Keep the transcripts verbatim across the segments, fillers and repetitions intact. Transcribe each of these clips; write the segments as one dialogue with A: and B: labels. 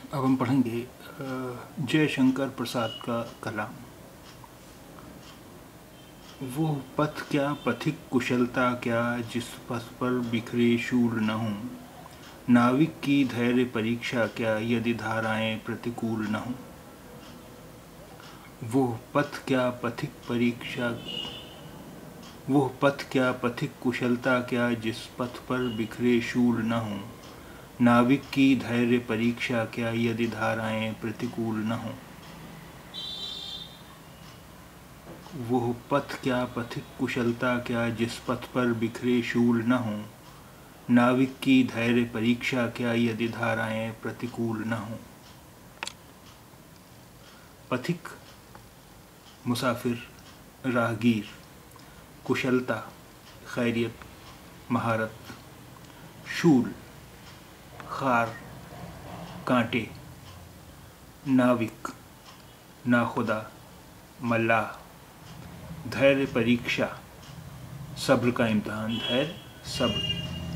A: अब हम पढ़ेंगे जयशंकर प्रसाद का कलाम। वो पथ क्या पथिक कुशलता क्या, जिस पथ पर बिखरे शूल न हों। नाविक की धैर्य परीक्षा क्या, यदि धाराएं प्रतिकूल न हों। वो पथ क्या पथिक परीक्षा वो पथ क्या पथिक कुशलता क्या, जिस पथ पर बिखरे शूल न हों। नाविक की धैर्य परीक्षा क्या, यदि धाराएं प्रतिकूल न हों। वो पथ क्या पथिक कुशलता क्या, जिस पथ पर बिखरे शूल न हों। नाविक की धैर्य परीक्षा क्या, यदि धाराएं प्रतिकूल न हों। पथिक मुसाफिर, राहगीर। कुशलता खैरियत, महारत। शूल खार, कांटे। नाविक नाखुदा, मल्लाह। धैर्य परीक्षा, सब्र का इम्तहान। धैर्य सब्र,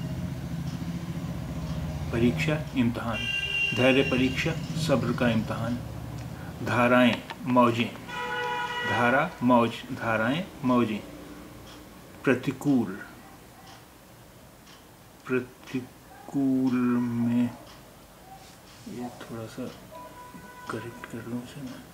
A: परीक्षा इम्तहान। धैर्य परीक्षा, सब्र का इम्तहान। धाराएं मौजें, धारा मौज, धाराएं मौजें। प्रतिकूल, प्रतिकूल में ये थोड़ा सा करेक्ट कर लूँ इसे मैं।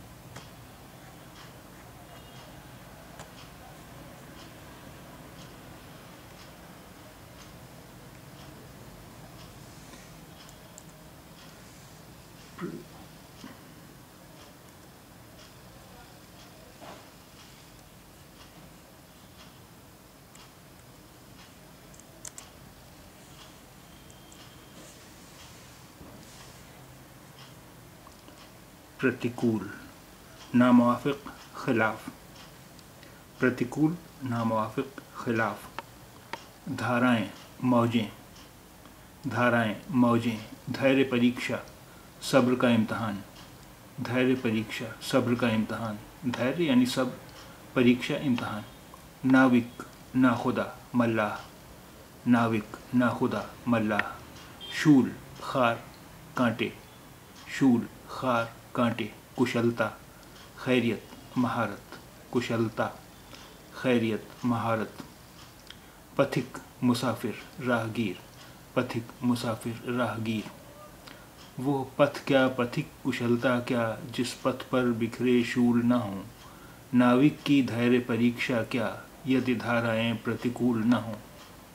A: प्रतिकूल नामुवाफिक खिलाफ। प्रतिकूल नामुवाफिक खिलाफ। धाराएं मौजें, धाराएं मौजें। धैर्य परीक्षा, सब्र का इम्तहान। धैर्य परीक्षा, सब्र का इम्तहान। धैर्य यानी सब्र, परीक्षा इम्तहान। नाविक नाखुदा, मल्लाह। नाविक नाखुदा, मल्लाह। शूल खार, कांटे। शूल खार, कांटे। कुशलता खैरियत, महारत। कुशलता खैरियत, महारत। पथिक मुसाफिर, राहगीर। पथिक मुसाफिर, राहगीर। वो पथ क्या पथिक कुशलता क्या, जिस पथ पर बिखरे शूल न हों। नाविक की धैर्य परीक्षा क्या, यदि धाराएं प्रतिकूल न हों।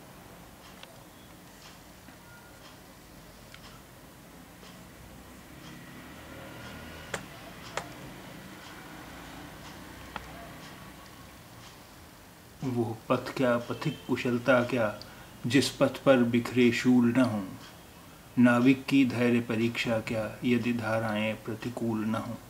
A: वो पथ क्या पथिक कुशलता क्या, जिस पथ पर बिखरे शूल न हों। नाविक की धैर्य परीक्षा क्या, यदि धाराएं प्रतिकूल न हों।